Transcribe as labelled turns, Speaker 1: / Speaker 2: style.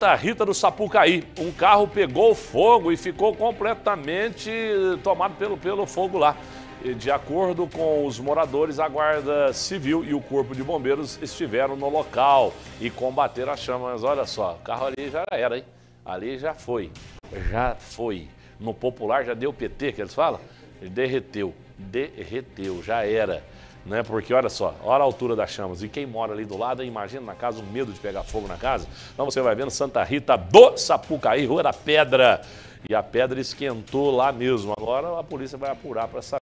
Speaker 1: Santa Rita do Sapucaí, um carro pegou fogo e ficou completamente tomado pelo fogo lá. E, de acordo com os moradores, a Guarda Civil e o Corpo de Bombeiros estiveram no local e combateram as chamas. Olha só, o carro ali já era, hein? Ali já foi. No popular já deu PT, que eles falam? Derreteu, já era. Né? Porque olha só, olha a altura das chamas. E quem mora ali do lado, imagina na casa o medo de pegar fogo na casa. Então você vai vendo Santa Rita do Sapucaí, Rua da Pedra. E a pedra esquentou lá mesmo. Agora a polícia vai apurar para saber.